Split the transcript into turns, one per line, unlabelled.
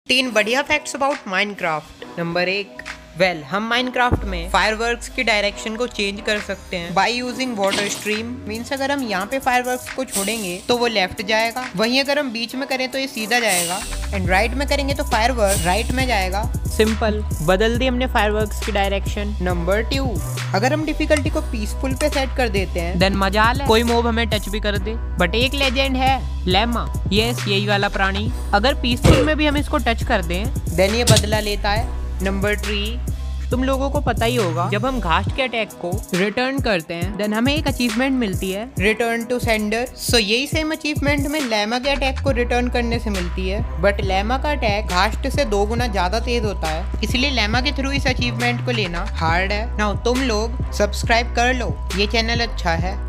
3 बढ़िया facts about Minecraft. Number 1, हम Minecraft में फायरवर्क्स की डायरेक्शन को चेंज कर सकते हैं by using water stream. Means अगर हम यहाँ पे फायरवर्क्स को छोड़ेंगे तो वो लेफ्ट जाएगा, वहीं अगर हम बीच में करें तो ये सीधा जाएगा, एंड राइट में करेंगे तो फायरवर्क राइट में जाएगा। सिंपल, बदल दी हमने फायरवर्क्स की डायरेक्शन। नंबर 2, अगर हम डिफिकल्टी को पीसफुल पे सेट कर देते हैं देन मजा है, कोई मोब हमें टच भी कर दे। बट एक लेजेंड है लेमा, यस यही वाला प्राणी, अगर पीसफुल में भी हम इसको टच कर दें देन ये बदला लेता है। नंबर 3, तुम लोगों को पता ही होगा जब हम घास्ट के अटैक को रिटर्न करते हैं देन हमें एक अचीवमेंट मिलती है, रिटर्न टू सेंडर। सो यही सेम अचीवमेंट में लेमा के अटैक को रिटर्न करने से मिलती है, बट लेमा का अटैक घास्ट से 2 गुना ज्यादा तेज होता है, इसलिए लेमा के थ्रू इस अचीवमेंट को लेना हार्ड है। नाउ तुम लोग सब्सक्राइब कर लो, ये चैनल अच्छा है।